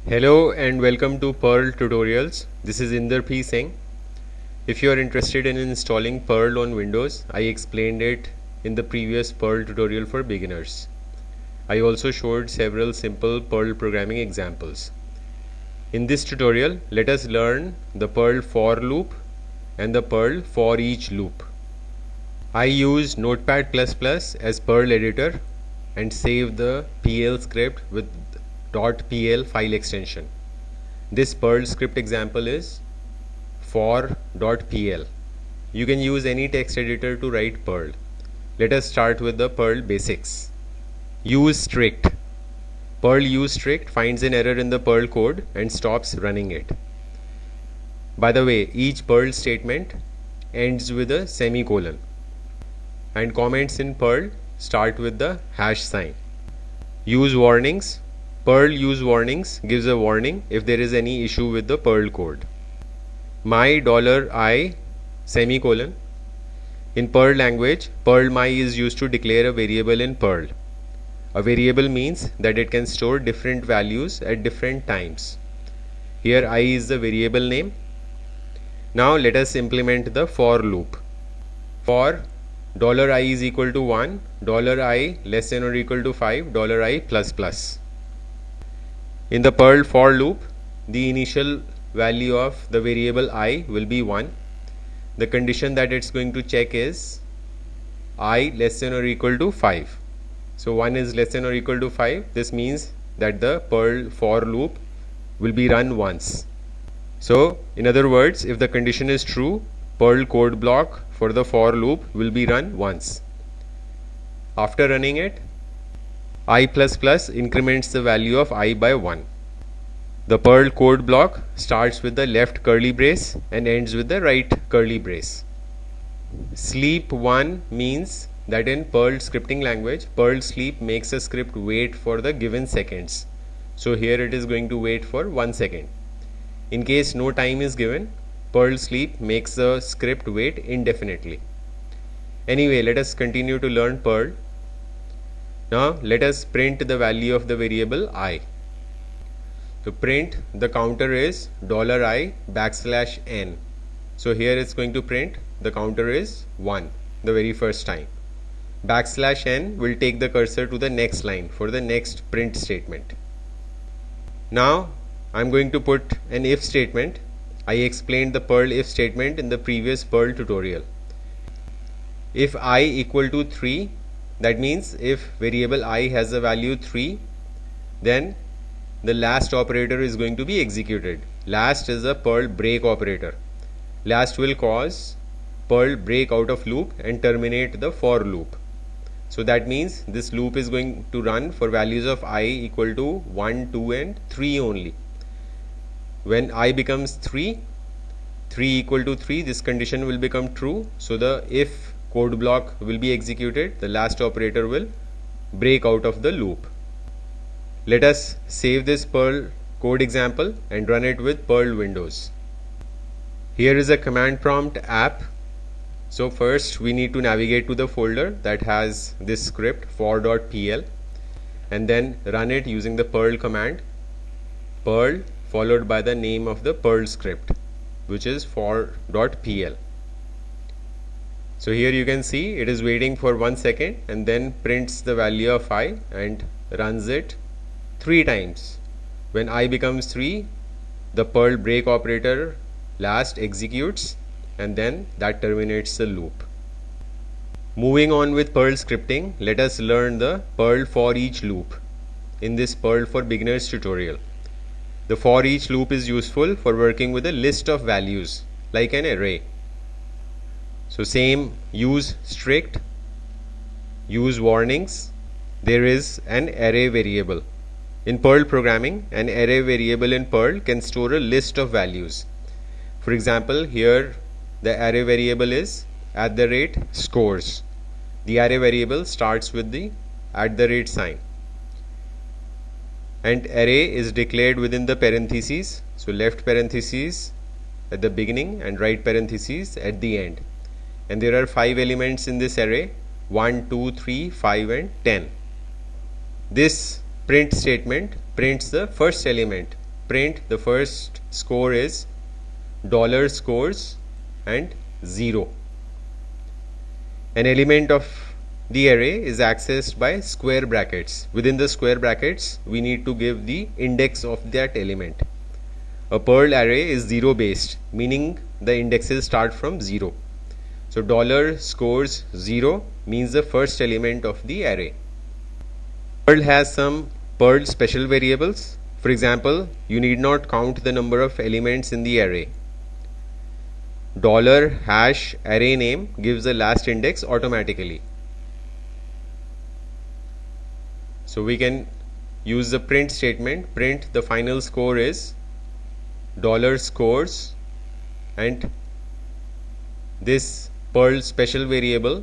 Hello and welcome to Perl Tutorials. This is Inder P. Singh. If you are interested in installing Perl on Windows, I explained it in the previous Perl tutorial for beginners. I also showed several simple Perl programming examples. In this tutorial, let us learn the Perl for loop and the Perl for each loop. I use Notepad++ as Perl editor and save the PL script with .pl file extension. This Perl script example is for.pl. You can use any text editor to write Perl. Let us start with the Perl basics. Use strict. Perl use strict finds an error in the Perl code and stops running it. By the way, each Perl statement ends with a semicolon, and comments in Perl start with the hash sign. Use warnings. Perl use warnings gives a warning if there is any issue with the Perl code. My $I semicolon. In Perl language, Perl my is used to declare a variable in Perl. A variable means that it can store different values at different times. Here I is the variable name. Now let us implement the for loop. For $I is equal to 1, $I less than or equal to 5, $I plus plus. In the Perl for loop, the initial value of the variable I will be 1. The condition that it's going to check is I less than or equal to 5. So 1 is less than or equal to 5. This means that the Perl for loop will be run once. So in other words, if the condition is true, Perl code block for the for loop will be run once. After running it, I++ increments the value of I by 1. The Perl code block starts with the left curly brace and ends with the right curly brace. Sleep 1 means that in Perl scripting language, Perl sleep makes a script wait for the given seconds. So here it is going to wait for 1 second. In case no time is given, Perl sleep makes the script wait indefinitely. Anyway, let us continue to learn Perl. Now let us print the value of the variable I. To print, the counter is $I\n. So here it's going to print the counter is 1 the very first time. \n will take the cursor to the next line for the next print statement. Now I'm going to put an if statement. I explained the Perl if statement in the previous Perl tutorial. If I equal to 3, that means if variable I has the value 3, then the last operator is going to be executed. Last is a Perl break operator. Last will cause Perl break out of loop and terminate the for loop. So that means this loop is going to run for values of I equal to 1, 2 and 3 only. When I becomes 3 equal to 3, this condition will become true. So the if code block will be executed, the last operator will break out of the loop. Let us save this Perl code example and run it with Perl Windows. Here is a command prompt app. So first we need to navigate to the folder that has this script for.pl and then run it using the Perl command Perl followed by the name of the Perl script, which is for.pl. So here you can see it is waiting for 1 second and then prints the value of I and runs it 3 times. When I becomes 3, the Perl break operator last executes and then that terminates the loop. Moving on with Perl scripting, let us learn the Perl for each loop in this Perl for beginners tutorial. The for each loop is useful for working with a list of values like an array. So same, use strict, use warnings. There is an array variable. In Perl programming, an array variable in Perl can store a list of values. For example, here the array variable is @scores. The array variable starts with the @ sign. And array is declared within the parentheses. So left parentheses at the beginning and right parentheses at the end. And there are 5 elements in this array: 1, 2, 3, 5 and 10. This print statement prints the first element print the first score is $scores and 0. An element of the array is accessed by square brackets. Within the square brackets, we need to give the index of that element. A Perl array is 0 based, meaning the indexes start from 0. So $scores 0 means the first element of the array. Perl has some Perl special variables. For example, you need not count the number of elements in the array. $array name gives the last index automatically. So we can use the print statement. Print the final score is $scores, and this Perl special variable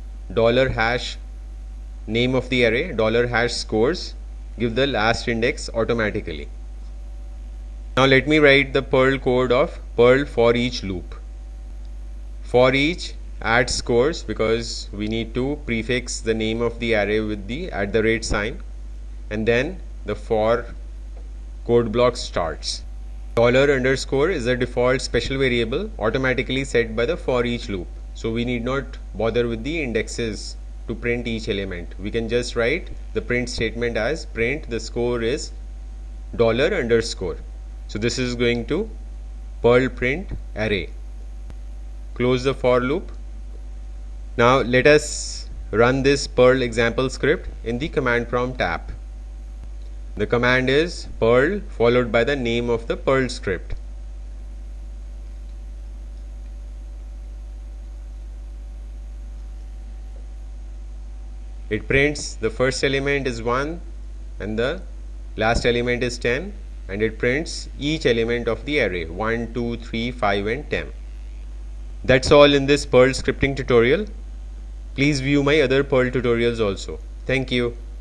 $name of the array $scores give the last index automatically. Now let me write the Perl code of Perl for each loop. For each add scores, because we need to prefix the name of the array with the @ sign, and then the for code block starts. $_ is a default special variable automatically set by the for each loop, so we need not bother with the indexes to print each element. We can just write the print statement as print the score is $_. So this is going to Perl print array. Close the for loop. Now let us run this Perl example script in the command prompt app. The command is Perl followed by the name of the Perl script. It prints the first element is 1 and the last element is 10, and it prints each element of the array 1, 2, 3, 5 and 10. That's all in this Perl scripting tutorial. Please view my other Perl tutorials also. Thank you.